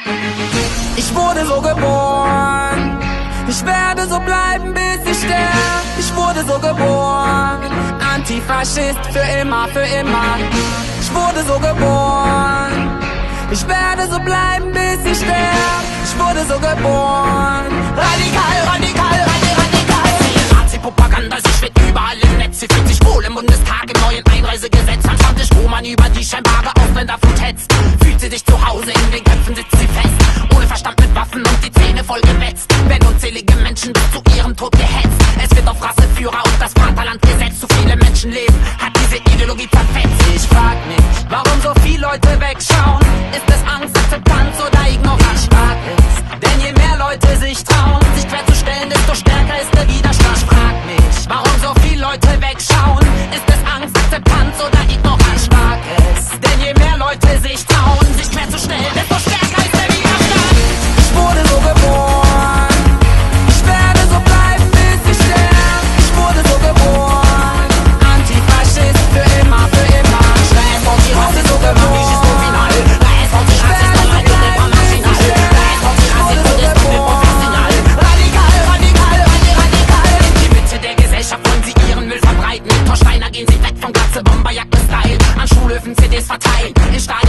Ich wurde so geboren, ich werde so bleiben, bis ich sterb. Ich wurde so geboren, Antifaschist für immer, für immer. Ich wurde so geboren, ich werde so bleiben, bis ich sterb. Ich wurde so geboren, radikal, radikal, radikal. Nazi-Propaganda, sie schwirrt überall im Netz. Sie fühlt sich wohl im Bundestag im neuen Einreisegesetz. Am Stammtisch, wo man über die scheinbare Ausländerflut hetzt, fühlt sie sich zu Hause, in den Köpfen sitzt sie fest. Ohne Verstand mit Waffen und die Zähne voll gewetzt. Werden unzählige Menschen bis zu ihrem Tod gehetzt. Es wird auf Rasseführer und das Vaterland gesetzt. Zu viele Menschen leben, hat diese Ideologie zerfetzt. Ich frag mich, warum so viele Leute wegschauen. Ist es Angst, Akzeptanz oder Ignoranz? Ich frag es, denn je mehr Leute sich trauen, sich querzustellen, desto stärker ist der Widerstand. Ich frag mich, warum so viele Leute wegschauen. Ist es Angst, Akzeptanz oder Ignoranz? Ich frag es, denn je mehr Leute sich trauen, sich querzustellen, desto stärker ist der Widerstand. Ich wurde so geboren, ich werde so bleiben, bis ich sterb. Ich wurde so geboren, Antifaschist für immer, für immer. Ich wurde so geboren, ich werde so bleiben, bis ich sterb. Ich wurde so geboren, radikal, radikal, radikal. In die Mitte der Gesellschaft wollen sie ihren Müll verbreiten. Mit Torsteiner gehen sie weg von Glatze, Bomberjacke-Style. An Schulhöfen CDs verteilen, in Stadien